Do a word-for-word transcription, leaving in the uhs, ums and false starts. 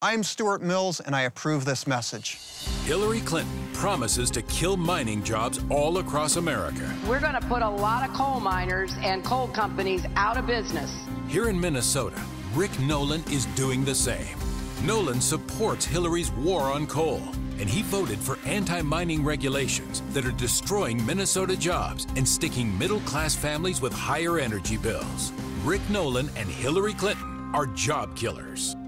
I'm Stewart Mills, and I approve this message. Hillary Clinton promises to kill mining jobs all across America. We're going to put a lot of coal miners and coal companies out of business. Here in Minnesota, Rick Nolan is doing the same. Nolan supports Hillary's war on coal, and he voted for anti-mining regulations that are destroying Minnesota jobs and sticking middle-class families with higher energy bills. Rick Nolan and Hillary Clinton are job killers.